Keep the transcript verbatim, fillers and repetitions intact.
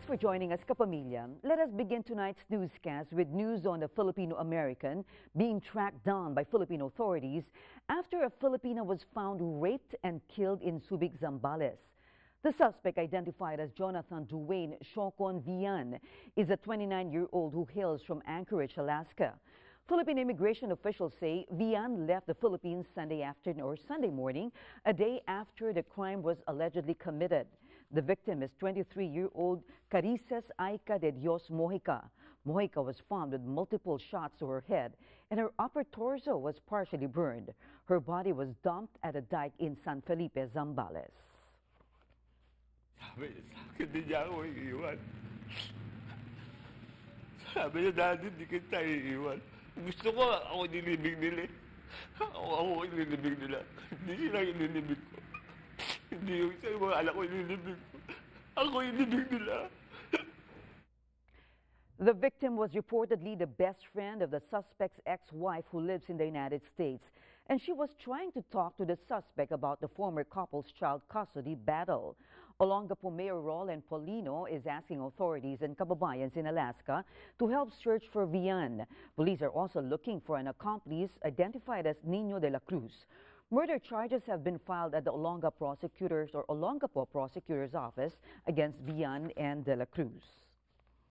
Thanks for joining us, Kapamilya. Let us begin tonight's newscast with news on the Filipino American being tracked down by Filipino authorities after a Filipina was found raped and killed in Subic, Zambales. The suspect, identified as Jonathan Dewayne Ciocon Viane, is a twenty-nine-year-old who hails from Anchorage, Alaska. Philippine immigration officials say Viane left the Philippines Sunday afternoon or Sunday morning, a day after the crime was allegedly committed. The victim is twenty-three-year-old Carices Aika de Dios Mojica. Mojica was found with multiple shots to her head, and her upper torso was partially burned. Her body was dumped at a dike in San Felipe, Zambales. Sabi niya sa akin, di niya ako iiwan. Sabi niya, Daddy, di kita iiwan. Gusto ko, ako nilibig nila. Ako, ako nilibig nila. Hindi sila nilibig ko. Hindi yung sa mga anak ko nilibig ko. Ako nilibig nila. The victim was reportedly the best friend of the suspect's ex-wife who lives in the United States, and she was trying to talk to the suspect about the former couple's child custody battle. Olongapo Mayor Roland Polino is asking authorities and kababayans in Alaska to help search for Viane. Police are also looking for an accomplice identified as Nino de la Cruz. Murder charges have been filed at the Olongapo prosecutors or Olongapo prosecutor's office against Viane and de la Cruz.